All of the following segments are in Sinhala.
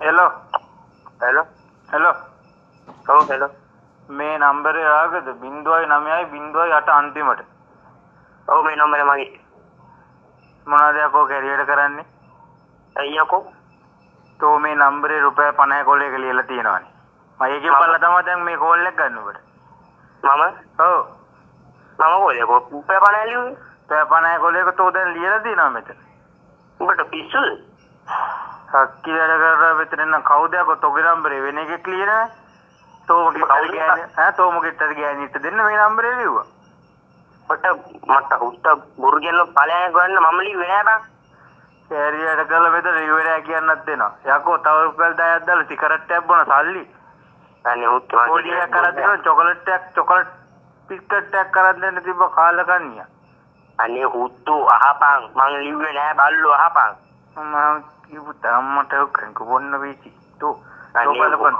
हेलो हेलो हेलो हो हेलो මේ නම්බරේ ආගද 0.9යි 0.8 අන්තිමට ඔව් මේ නම්බරේ මගේ මොනවද යකෝ කැරියට කරන්නේ අයියකෝ තෝ මේ නම්බරේ රුපියල් 50 කොලයක ලියලා තියෙනවනේ මම ඒකෙන් බලලා තමයි දැන් මේ කෝල් එක ගන්න ඔබට ඔව් මම කොලේ රුපියල් 50 ලියුවේ රුපියල් 50 කොලයක තෝ දැන් ලියලා තියෙනවා මෙතන උඹට පිස්සුද සක්කියට කරලා මෙතන නම් කවුද යකෝ තෝගේ නම්බරේ වෙන එකක් ලියනවා तो मुझे गෑනිට දෙන්න මේ නම්බරේ ලිව්වා මට උත්ත බුර්ගෙන්න ඵලයන් ගන්න මම ලිව්වේ නෑ බං කැරියට කරලා මෙතන රිවරයා කියන්නත් දෙනවා යකෝ තව රුපියල් 10ක් දාලා සිගරට් එකක් බොන සල්ලි අනේ උත්ත මම පොඩියක් කරලා දෙනවා චොකලට් බිස්කට් එකක් කරන් දෙන්න තිබ්බ කාලා කන්නියා අනේ උත්තු අහපන් මං ලිව්වේ නෑ බල්ලෝ අහපන් මම කිව්ව තාමට කංක බොන්න වීචි තෝ මොනවද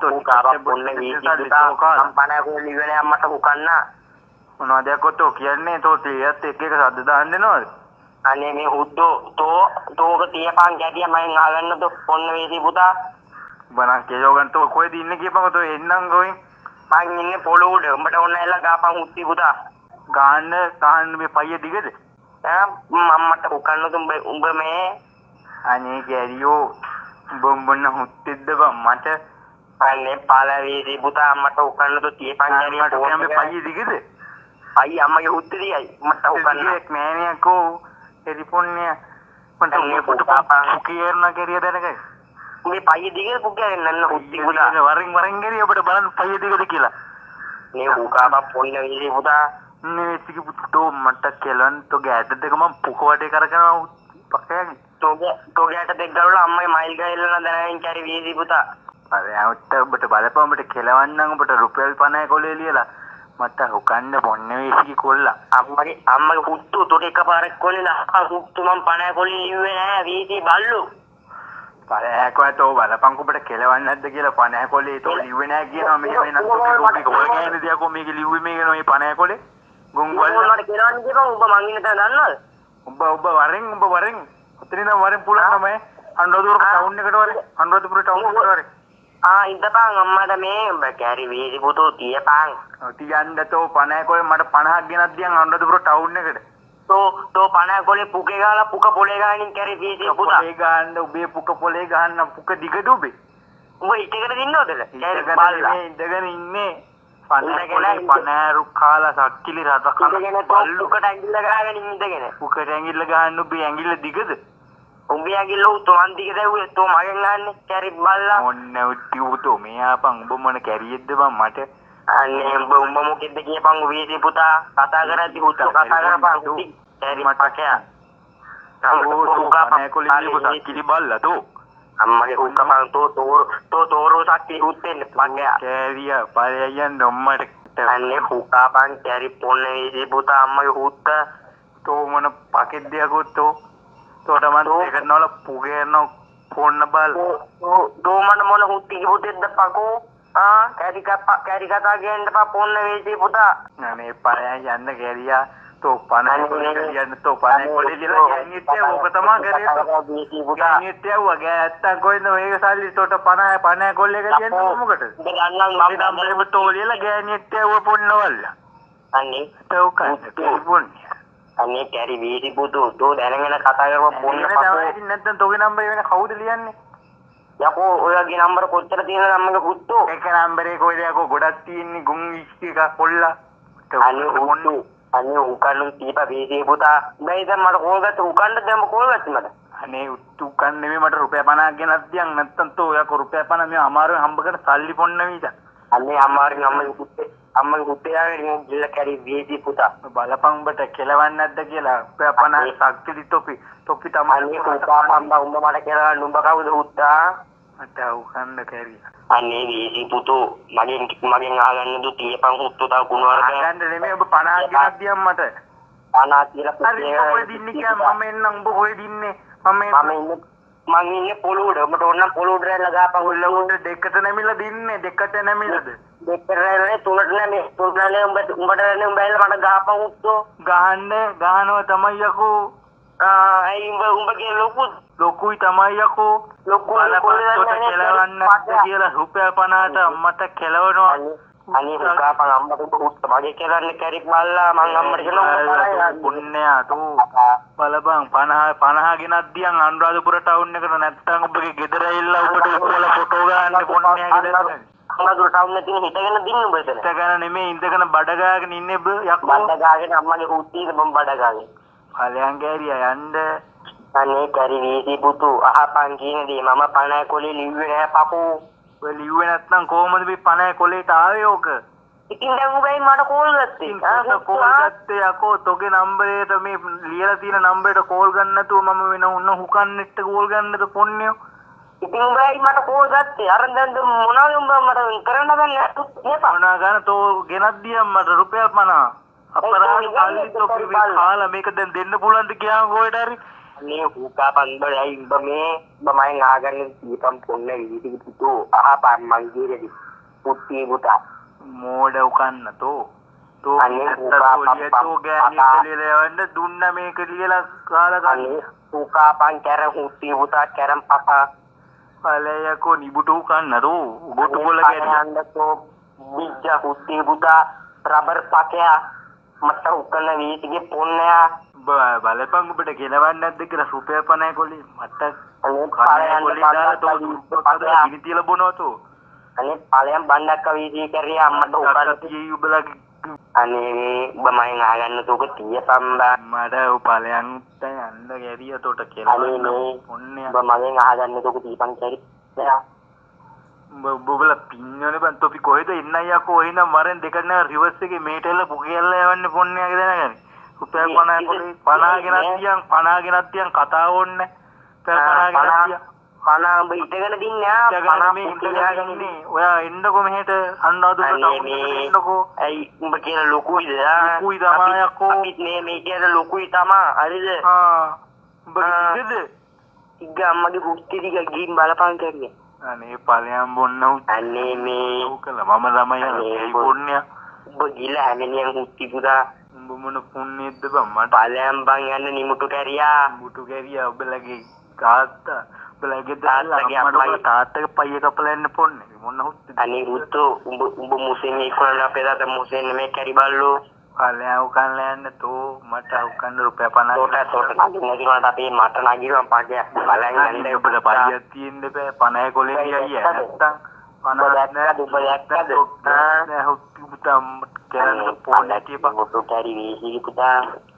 කොතෝ කියන්නේ තෝ තියත් එක සද්ද දාන්න දෙනවද අනේ මේ හුද්දෝ තෝක තියපන් ගැටිය මම අහගන්නද පොන්න වේදී පුතා බණක් කියෝගන් තෝ කොහෙද ඉන්නේ කියපන් තෝ එන්නම් ගොයින් මං ඉන්නේ පොළොව උඩ උඹට ඕන එලා ගාපන් උත්ති පුතා ගාන්න මේ පයිය දිගද මම්මට උකන්නද උඹ මේ අනේ ගැරියෝ බොම්බන්න හුත්තෙද්ද බං මට අනේ පාලවේදී පුතා අම්මට උකන්නද තියපන් ගැටිය මේ පයිය දිගද අයි අම්මගේ හුත්තේදී මට උකන්න එක් නෑනේ කෝ ටෙලිෆෝන්ය මට මේ පුතා කියන්න කරිය දැනගයි මේ පයිය දිගේ පුකේ නන්න හුත්ති පුතා වරින් ගරිය ඔබට බලන්න පයිය දිගද කියලා මේ උකාප පොන්න වේදී පුතා නේ ටික පුතෝ මට කෙලන් තෝ ගෑට දෙක මම පුක වටේ කරගෙන පක්කයන් තෝගේට දෙක් ගලවලා අම්මයි මයිල් ගහලා දැනගෙන කැරි වේදී පුතා අර ඔබට බලපන් ඔබට කෙලවන්නම් ඔබට රුපියල් 50 කොලේ ලියලා මට හොකන්න බොන්නේ වේසි කොල්ලා අම්මගේ හුත්තු තොට එකපාරක් කොල්ලේ දාපන් හුත්තු මම 50 කොල්ලේ ලිව්වේ නෑ වේසි බල්ලෝ 50 කොතෝ බලපන් ඔබට කෙලවන්නේ නැද්ද කියලා 50 කොලේ තෝ ලිව්වේ නෑ කියනවා මේ වෙනත් ඔබ ඔය ගෑනේ දියකෝ මේක ලිව්වේ මේක මේ 50 කොලේ ගොංගවල මට කෙලවන්නේ කියපන් ඔබ මං ඉන්න තැන දන්නවද ඔබ වරෙන් ඔතනින් වරෙන් පුළුවන් තමයි අනුරාධපුර ටවුන් එකට වරේ අනුරාධපුර ටවුන් එකට වරේ ඉඳපන් අම්මට මේ කැරි වේදි පුතෝ තියපන් තියන්න තෝ 50 කොලේ මට 50ක් ගෙනත් දියන් අනුරාධපුර ටවුන් එකට තෝ 50 කොලේ පුකේ ගාලා පුක පොලේ ගානින් කැරි වේදි පුතා පොලේ ගාන්න ඔබේ පුක පොලේ ගාන්න පුක දිගද ඔබේ උඹ ඉතකට දින්නවද කැරි බල්ලා ඉඳගෙන ඉන්නේ 50 රුක්කාලා සක්කිලි රට කන බල්ලුකට ඇඟිල්ල ගාගෙන ඉඳගෙන පුකට ඇඟිල්ල ගහන්න ඔබේ ඇඟිල්ල දිගද උඹේ ඇඟිල්ල උතෝ අන්තික දැව්වේ තෝ මගෙන් ගන්න කැරි බල්ලා මොන්න උටි උතෝ මේ ආපන් උඹ මොන කැරියෙද්ද බං මට අනේ උඹ මොකෙද්ද කියපන් වේදී පුතා කතා කරද්දි උතෝ කතා කරපන් කැරි මටකයා තෝ කොලින් පුතා කිරි බල්ලා තෝ අම්මගේ උකපන් තෝරෝ සක්ටි උත්තෙන් පග්ගයා කැරිය පරයයන් නොම්මට අනේ උකපන් කැරි පොන්න වේදී පුතා අම්මගේ උත්ත තෝ මොන පකෙද්දයක්වත් තෝ තෝට මන් දෙකට නෝල පුගේන ෆෝන් බල් දෝ මන මොන හුත්ති පුතෙද්ද පකෝ කැරි කතා ගේන්න පා පොන්න වේදී පුතා අනේ පරයන් යන්න කැරියා තෝ 50 කොලේ යන්න තෝ 50 කොලේ දිලා ගෑනිට්ටේ ඕක තමයි කරේ ගෑනිට්ටේ වගේ නැත්තම් කොහෙන්ද මේක සල්ලි තෝට 50 කොලේ එක දෙන්න මොකටද ගන්නන් මම නම්බරේ තෝලියලා ගෑනිට්ටේ ඕව පොන්නවල්ල අනේ තෝ කන්නේ පොන්නේ අනේ කැරි වීදි පුතු තෝ දැනගෙන කතා කරපුවා පොන්න පස්සේ නැත්තම් තෝගේ නම්බරේ වෙන කවුද ලියන්නේ යකෝ ඔයගේ නම්බර කොච්චර තියෙනවද අම්මගේ පුතෝ එක නම්බරේ කොයිද යකෝ ගොඩක් තියෙන්නේ ගුන් එකක් කොල්ලා අනේ උකන්නු තීපා වීදි පුතා බෑ දැන් මට කෝල් ගත්ත උකන්න දැන් කෝල් ගත්ත මට අනේ උකන්න නෙමෙයි මට රුපියල් 50ක් ගෙනත් දියන් නැත්තම් තෝ යකෝ රුපියල් 50 මේ අමාරුවෙන් හම්බ කරන සල්ලි පොන්න වීද අනේ අමාරුවෙන් අම්මගේ පුතේ ආගෙන ගිල්ල කැරි වීදි පුතා බලපන් උඹට කෙලවන්නේ නැද්ද කියලා රුපියල් 50 සක්තිලි තොපි තමයි උඹ මට කියලා නුඹ කවුද උත්තා මට උකන්න කැරි අනේ වීදි පුතෝ මගෙන් අහගන්න දු තියපන් උත්තු තා කුණවරක ගන්න නෙමෙයි ඔබ 50ක් ගෙනත් දියන් මට 50 කියලා පුතේ කොහෙද ඉන්නේ කියලා මම එන්නම් උඹ කොහෙද ඉන්නේ මම ඉන්නේ පොළොව උඩ උඹට ඕන නම් පොළොව උඩ රැල්ලා ගාපන් උල්ල දෙකට නැමිලා දින්නේ දෙකට නැමිලාද දෙකට රැල්ලේ තුනට නැමේ තුනට නැමේ උඹට නැමේ උඹ ඇවිල්ලා මට ගාපන් උත්තෝ ගහනවා තමයි යකෝ ඇයි උඹගේ ලොකුයි තමයි යකෝ. ලොකුයි කොල්ලන්ට කෙලවන්න කියලා රුපියල් 50ට අම්මට කෙලවනවා. අනේ පුකාපන් අම්මට උත් මගේ කෙලවන්න කැරික් බල්ලා මං අම්මට කියනවා පුණ්‍යයා තෝ බලපන් 50 ගෙනත් දියන් අනුරාධපුර ටවුන් එකට නැත්තම් ඔබගේ ගෙදර ඇවිල්ලා ඔබට ඉස්සෙල්ලා ෆොටෝ ගන්න පුණ්‍යයා ගෙදර. අනුරාධපුර ටවුන් එකේ හිටගෙන දින්න උඹ එතන. හිටගෙන නෙමෙයි ඉඳගෙන බඩ ගාගෙන ඉන්නේ යකෝ. බඩ ගාගෙන අම්මගේ හුත්තියේ බම් බඩ ගාගෙන. ඵලයන් ගෑරියා යන්න. අනේ කරි වීසි පුතු අහපන් කියන දේ මම 50 කොලේ ලිව්වේ නෑ පපෝ. ඔය ලිව්වේ නැත්නම් කොහොමද මේ 50 කොලේට ආවේ ඕක? ඉතින් දැන් උඹයි මට කෝල් ගත්තේ. කෝල් ගත්තේ යකෝ තෝගේ නම්බරේට මේ ලියලා තියෙන නම්බරේට කෝල් ගන්න නැතුව මම වෙන උන්න හුකන්නෙට්ට කෝල් ගන්නද පොන්නයෝ. ඉතින් උඹයි මට කෝල් ගත්තේ. අර දැන් මොනවද උඹ මට කරන්න බෑ. මොනවා ගන්න තෝ ගෙනත් දියම් මට රුපියල් 50. අපරාධ කල්ලි තෝකේ කාලා මේක දැන් දෙන්න පුළුවන්ද කියන් කොහෙට හරි. මේ පුකාපන් බඩයි උඹ මේ මමෙන් ආගන්නේ දීපම් පොන්න වීසි පුතු අහපන් මං ගිරේදි. පුත්ති පුතා මෝඩ උකන්න තෝ ගෑනිට දුන්න මේක ලියලා කාලා ගන්න පුකාපන් කැර හුත්ති පුතා කැරම් පපා ඵලයකෝ නිබුටු උකන්න තෝ ගොටු කොල ගෑනින්න තෝ බිජ්ජා හුත්ති පුතා රබර් පකයා මට උකන්න වීසිගේ පොන්නයා බලපං ඔබට ගෙනවන්නේ නැද්ද කියලා රුපියල් 50 කොලේ මට කන්නේ කොලේ දාලා තෝ ගිනි තියලා බොනවා තෝ අනේ ඵලයන් බණ්ඩක්ක වීසි කරිය අම්මට උකලා තියේ උබලගේ අනේ බමෙන් ආගන්න තෝක තියපම් බා මට ඔය ඵලයන් දැන් යන්න ගැරිය තොට කියලා ඔන්නේ බමෙන් ආගන්න තෝක දීපන් කැරි බොබල පින්නනේ බන් තොපි කොහෙද එන්නයි යකෝ එහෙනම් මරෙන් දෙක නෑ රිවර්ස් එකේ මේටෙල්ල පුකියල්ල යවන්නේ පොන්නයාගේ දැනගන්නේ රුපියල් 50 කොලේ 50 ගෙනත් තියන් කතා ඕන්නේ රුපියල් 50 ගෙනත් තියන් 50 උඹ ඉතගෙන දින්නේ 50 මේ ඉඳගන්නේ ඔයා එන්නකො මෙහෙට අනුරාධපුරට එන්නකො ඇයි උඹ කියන ලොකුයිද ලොකුයි තමයි යකෝ අපිත් මේ කියන ලොකුයි තමයි හරිද උඹ කිව්වද ඉග්ග අම්මගේ පුත්ති ටික ගිහින් බලපං කරිය අනේ ඵලයන් බොන්න අනේ මේ ඕකලා මම ළමයි ඒ පොන්නය උඹ ගිල හැමනියන් හුත්ති පුතා උඹ මොන පුන්නේද්ද බං මට ඵලයන් බං යන්න නිමුටු කැරියා ඔබලගේ තාත්තා ඔබලගේ තාත්තගේ පයිය කපලා යන්න පොන්නේ මොන හුත්තිද අනේ හුත්තෝ උඹ මුසෙන් ඉක්කොලන අපේ තාත්තා මුසෙන් මේ කැරි බල්ලෝ ඵලයන් උකන්න යන්න තෝ මට උකන්න රුපියල් 50 තෝට නගින්න දිනකට අපි මට නගිනවා පාඩය ඵලයන් යන්න ඔබට පරියක් තියෙන්න බෑ 50 කොලේ ගියයි නැත්තම් 50 නෑ හුත්ති පුතා කරන්න පොන්නේ තියපන් මොකෝ කැරි වීසි පුතා